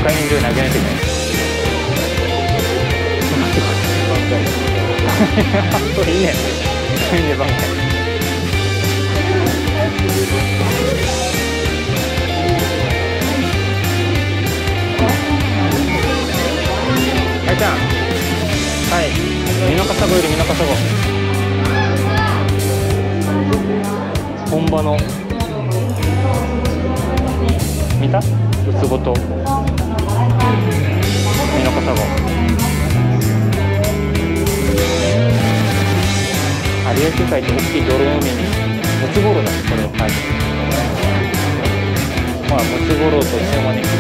回人数投げないといけない。そういいね。いいね、挽回。あいちゃん。はい。ミノカサゴよりミノカサゴ。本場の。見た？ウツボと。ミノカサゴ。有明海って大きい泥の海にムツゴロウだね、これを書いて。まあムツゴロウとシマネキ。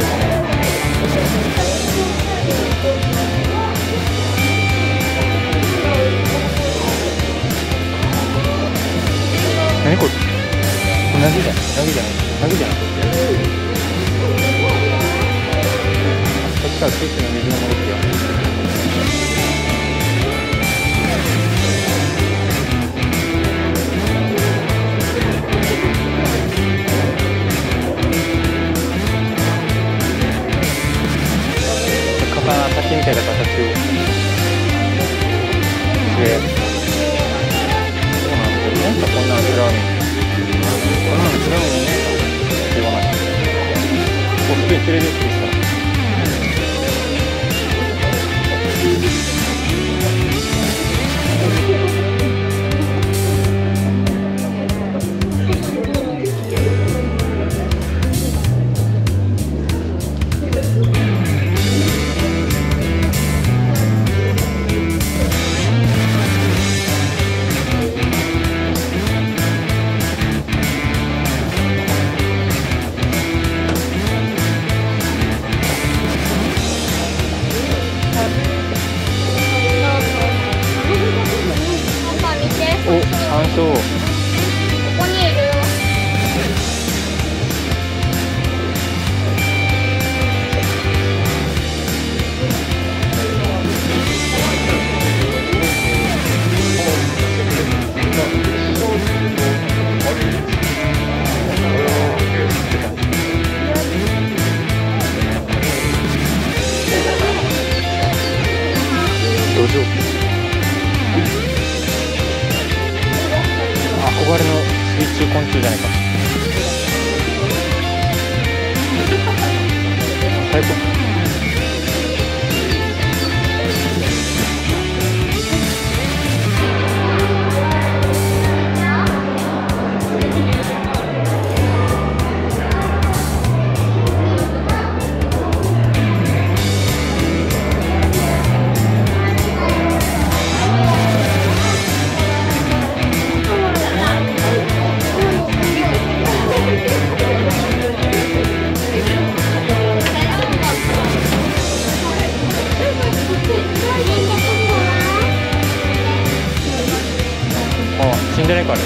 何これ？うなぎじゃない？うなぎじゃない？うなぎじゃない？こっちからスイッチの水が戻ってよ。滝みたいな形をして、そうなんですよね。こんなのラーメン、こんなのラーメンにね、言わない。普通に連れてってきた。ここにいるよ。土壌。憧れの水中昆虫じゃないか。最高。死んでないから。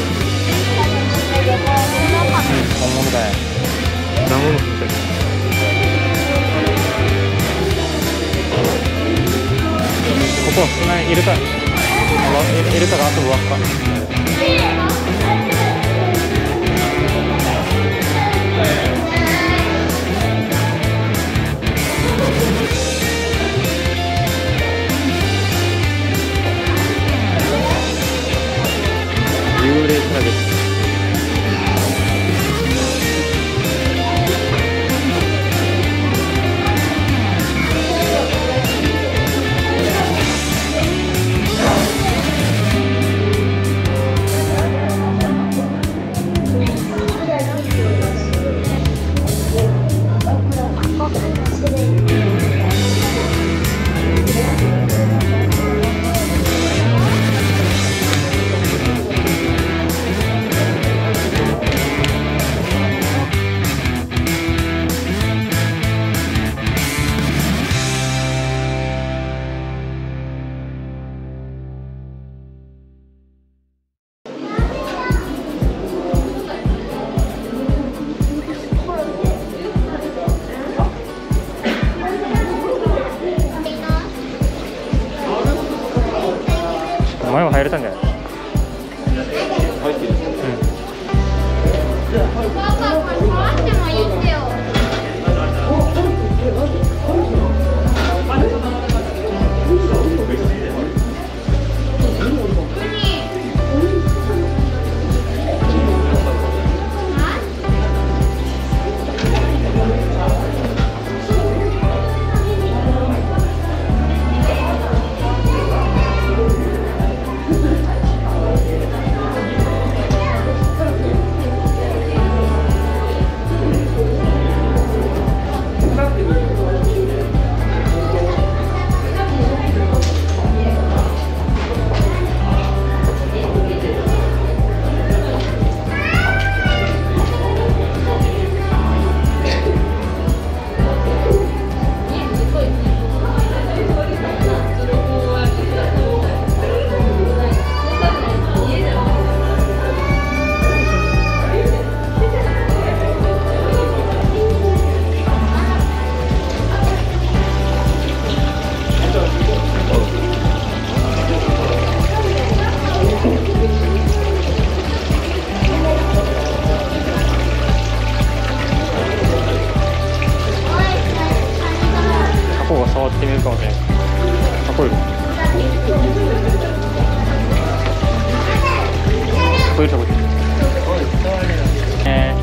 本物だよ。何物食ってる。ここ砂にイルカが遊ぶ輪っか。幽霊クラゲ。前は入れたんじゃない？入ってる。パパ、これ触ってもいいんだよ。 ってみるかもしれない。あ、こういう。こういうとこ。